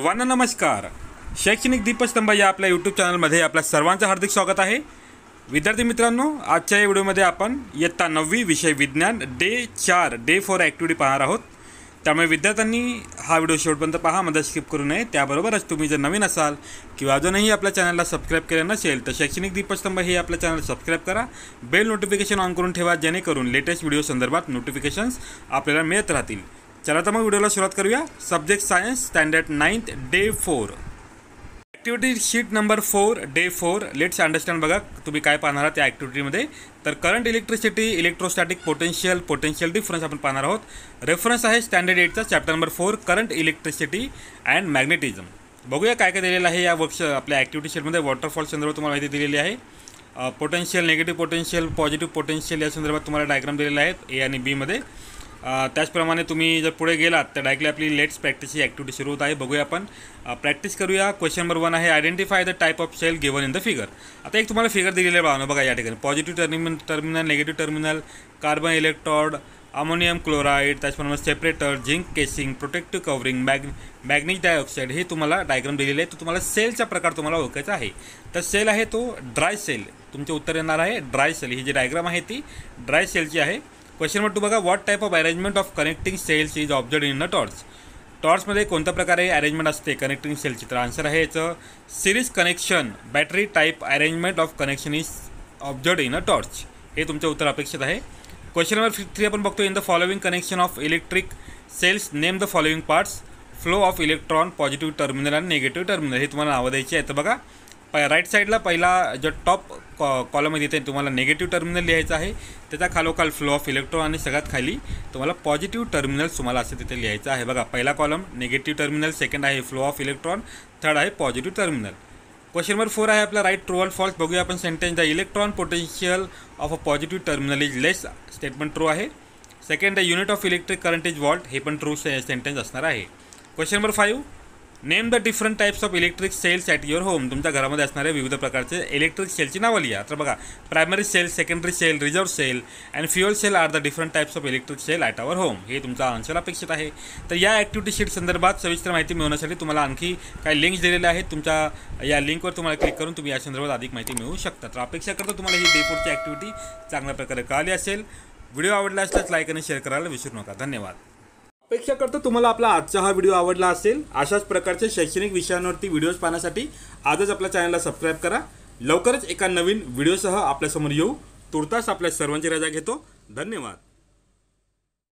सर्वांना नमस्कार। शैक्षणिक दीपस्तंभ या आपल्या यूट्यूब चॅनलमध्ये आपल्या सर्वांचं हार्दिक स्वागत आहे। विद्यार्थी मित्रांनो, आजच्या या व्हिडिओमध्ये आपण इयत्ता 9वी विषय विज्ञान डे 4 डे 4 ॲक्टिव्हिटी पाहणार आहोत। त्यामुळे विद्यार्थ्यांनी हा व्हिडिओ शेवटपर्यंत पहा, मध्ये स्किप करू नये। त्याबरोबरच तुम्ही जर नवीन असाल किंवा अजूनही आपल्या चॅनलला सबस्क्राईब केले नसेल तर शैक्षणिक दीपस्तंभ हे आपल्या चॅनल सबस्क्राईब करा, बेल नोटिफिकेशन ऑन करून ठेवा, जेणेकरून लेटेस्ट व्हिडिओ संदर्भात नोटिफिकेशन्स आपल्याला मिळत राहतील। चला तर मग व्हिडिओला सुरुवात करूया। Subject science standard 9th day 4 activity sheet number 4 day 4। Let's understand. बघा तुम्ही काय पाहणार आहात त्या ॲक्टिव्हिटीमध्ये, तर current electricity, electrostatic potential, potential difference आपण पाहणार आहोत। रेफरन्स आहे स्टँडर्ड 8चा chapter number 4 current electricity and magnetism. बघूया काय काय दिलेलं आहे या वर्क्स आपल्या ॲक्टिव्हिटी शीटमध्ये। वॉटरफॉल संदर्भात तुम्हाला माहिती दिलेली आहे। Potential, negative potential, positive potential या संदर्भात तुम्हाला डायग्राम दिलेले आहेत ए आणि बी मध्ये। त्याचप्रमाणे तुम्ही जर पुढे गेलात तर डायरेक्टली आपली लेट्स प्रॅक्टिसची ॲक्टिव्हिटी सुरू होत आहे। बघूया आपण प्रॅक्टिस करूया। क्वेश्चन नंबर 1 आहे identify the type of cell given in the figure. आता एक तुम्हाला फिगर दिलेलं आहे बघा, बघा या ठिकाणी positive terminal, negative terminal, carbon electrode, ammonium chloride, त्याचप्रमाणे separator, zinc casing, protective covering, manganese dioxide हे तुम्हाला डायग्राम दिलेले आहे। तो तुम्हाला सेलचा प्रकार तुम्हाला ओळखायचा आहे। तर सेल आहे तो ड्राय सेल, तुमचे उत्तर येणार आहे ड्राय सेल। ही जी डायग्राम आहे ती ड्राय सेलची आहे। क्वेश्चन नंबर 2 बघा, what type of arrangement of connecting cells is observed in a torch. टॉर्चमध्ये कोणत्या प्रकारे अरेंजमेंट असते कनेक्टिंग सेलची? तर आन्सर आहे याचं series connection, battery type arrangement of connection is observed in a torch. हे तुमचं उत्तर अपेक्षित आहे। क्वेश्चन नंबर 3 आपण बघतो, in the following connection of electric cells name the following parts, flow of electron, positive terminal आणि निगेटिव्ह टर्मिनल। हे तुम्हाला नावं द्यायची आहे। तर बघा राईट साईडला पहिला जो टॉप कॉलममध्ये येते तुम्हाला निगेटिव्ह टर्मिनल लिहायचं आहे, त्याच्या खालोखाल फ्लो ऑफ इलेक्ट्रॉन आणि सगळ्यात खाली तुम्हाला पॉझिटिव्ह टर्मिनल्स तुम्हाला असं तिथे लिहायचं आहे। बघा पहिला कॉलम निगेटिव्ह टर्मिनल, सेकंड आहे फ्लो ऑफ इलेक्ट्रॉन, थर्ड आहे पॉझिटिव्ह टर्मिनल। क्वेश्चन नंबर 4 आहे आपला राईट ट्रू ऑर फॉल्स। बघूया आपण sentence, the electron potential of a positive terminal is less. Statement true आहे। Second the unit of electric current is volt, हे पण true sentence असणार आहे। Question number 5, name the different types of electric cells at your home. तुमच्या घरामध्ये असणाऱ्या विविध प्रकारचे इलेक्ट्रिक सेलची नावं लिहा। तर बघा primary cell, secondary cell, reserve cell and fuel cell are the different types of electric cell at our home. हे तुमचा आन्सर अपेक्षित आहे। तर या ॲक्टिव्हिटी शीट संदर्भात सविस्तर माहिती मिळवण्यासाठी तुम्हाला आणखी काही लिंक्स दिलेल्या आहेत। तुमच्या या लिंकवर तुम्हाला क्लिक करून तुम्ही या संदर्भात अधिक माहिती मिळवू शकता। तर अपेक्षा करतो तुम्हाला ही डे 4ची ॲक्टिव्हिटी चांगल्या प्रकारे कळाली असेल। व्हिडिओ आवडला असल्यास लाईक आणि शेअर करायला विसरू नका। धन्यवाद। अपेक्षा करतो तुम्हाला आपला आजचा हा व्हिडिओ आवडला असेल। अशाच प्रकारचे शैक्षणिक विषयांवरती व्हिडिओज पाहण्यासाठी आजच आपल्या चॅनलला सबस्क्राईब करा। लवकरच एका नवीन व्हिडिओसह आपल्यासमोर येऊ। तुर्तास आपल्या सर्वांची रजा घेतो। धन्यवाद।